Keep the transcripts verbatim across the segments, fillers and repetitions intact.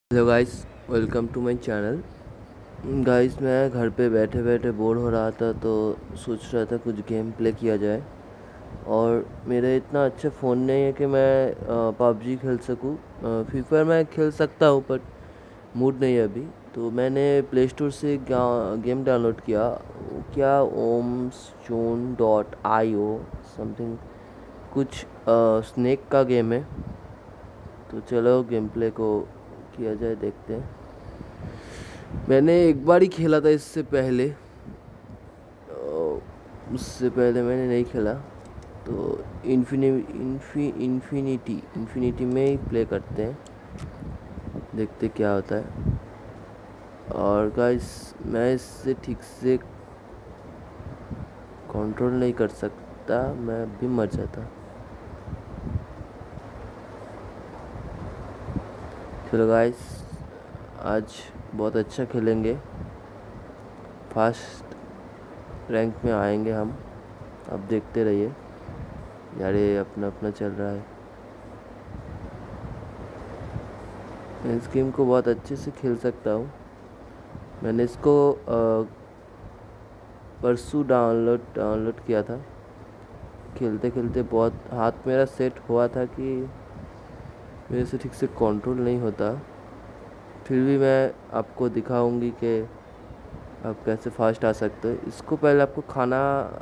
Hello guys, welcome to my channel. Guys, मैं घर पे बैठे बैठे बोर हो रहा था तो सोच रहा था कुछ गेम प्ले किया जाए। और मेरा इतना अच्छा फ़ोन नहीं है कि मैं पबजी खेल सकूं। फ्री फायर मैं खेल सकता हूं, बट मूड नहीं है अभी। तो मैंने प्ले स्टोर से एक गेम डाउनलोड किया। वो क्या, ओम stone dot I O something, कुछ स्नेक का गेम है। तो चलो गेम प्ले को किया जाए, देखते हैं। मैंने एक बार ही खेला था इससे पहले। अ, उससे पहले मैंने नहीं खेला। तो इन्फिनी इन्फी इन्फिनिटी इन्फिनिटी में ही प्ले करते हैं, देखते क्या होता है। और गाइस, मैं इससे ठीक से कंट्रोल नहीं कर सकता, मैं भी मर जाता। चलो गाइस, आज बहुत अच्छा खेलेंगे। फास्ट रैंक में आएंगे हम। अब देखते रहिए। यार, ये अपना अपना चल रहा है। मैं इस गेम को बहुत अच्छे से खेल सकता हूँ। मैंने इसको अ, परसों डाउनलोड डाउनलोड किया था। खेलते खेलते बहुत हाथ मेरा सेट हुआ था कि मेरे से ठीक से कंट्रोल नहीं होता। फिर भी मैं आपको दिखाऊंगी कि आप कैसे फास्ट आ सकते हो। इसको पहले आपको खाना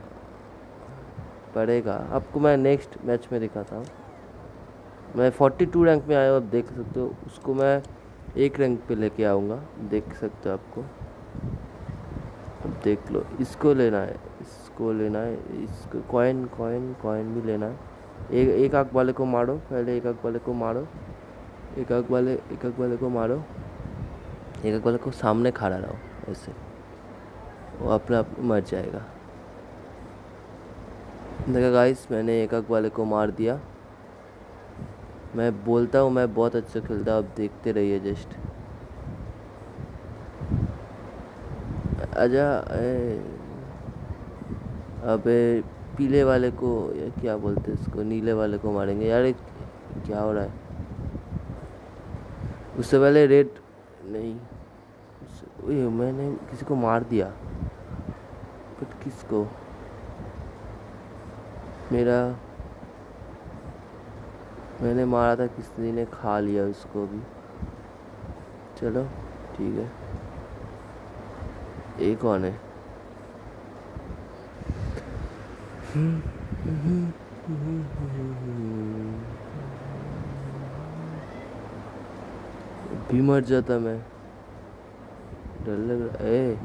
पड़ेगा। आपको मैं नेक्स्ट मैच में दिखाता हूँ। मैं फोर्टी टू रैंक में आया हूँ, आप देख सकते हो। उसको मैं एक रैंक पे लेके आऊँगा, देख सकते हो आपको। अब देख लो, इसको लेना है, इसको लेना है, इसको कॉइन कॉइन कॉइन भी लेना है। एक एक आग वाले को मारो, पहले एक आग वाले को मारो। एक आग वाले एक आग वाले को मारो। एक आग वाले को सामने खड़ा रहो, ऐसे वो अपने आप मर जाएगा। देखा गाइस, मैंने एक आग वाले को मार दिया। मैं बोलता हूँ मैं बहुत अच्छा खेलता हूँ, अब देखते रहिए जस्ट। आजा। ए, अबे, पीले वाले को, या क्या बोलते हैं इसको, नीले वाले को मारेंगे। यार, ये क्या हो रहा है? उससे पहले रेड नहीं। ओए, मैंने किसी को मार दिया, बट किसको? मेरा मैंने मारा था, किसी ने खा लिया उसको भी। चलो ठीक है। ये कौन है? भी मर जाता मैं, डर लग रहा है।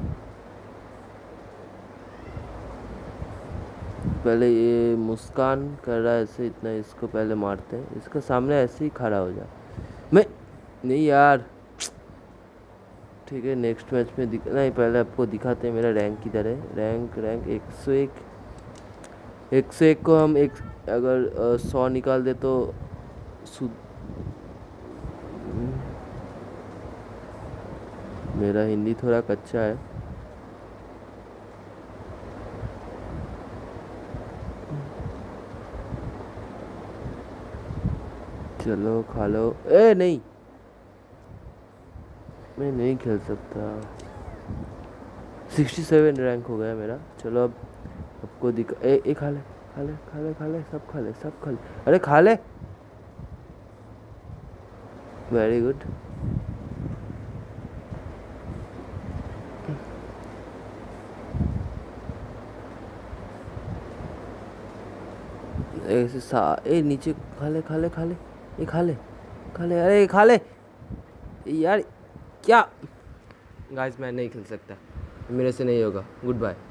पहले ये मुस्कान कर रहा है ऐसे, इतना इसको पहले मारते हैं। इसका सामने ऐसे ही खड़ा हो जा। मैं नहीं यार। ठीक है, नेक्स्ट मैच में दिख नहीं, पहले आपको दिखाते हैं मेरा रैंक किधर है। रैंक रैंक एक सौ एक। एक सौ एक को हम एक अगर सौ निकाल दे तो सु मेरा हिंदी थोड़ा कच्चा है। चलो खा लो। ए नहीं, मैं नहीं खेल सकता। सिक्सटी सेवन रैंक हो गया मेरा। चलो अब आपको दिखा। ए, ए खा ले, खा ले, खा ले, खा ले, सब खा ले, सब खा ले। अरे खा ले। Very good. ऐसे सा ए नीचे, खा ले, खा ले, खा ले। ये खा ले, खा ले, अरे खा ले यार। क्या? गाइस, मैं नहीं खेल सकता, मेरे से नहीं होगा। Good bye.